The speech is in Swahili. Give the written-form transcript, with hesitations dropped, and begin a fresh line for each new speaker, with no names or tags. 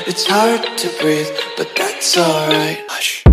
It's hard to breathe, but that's alright. Hush.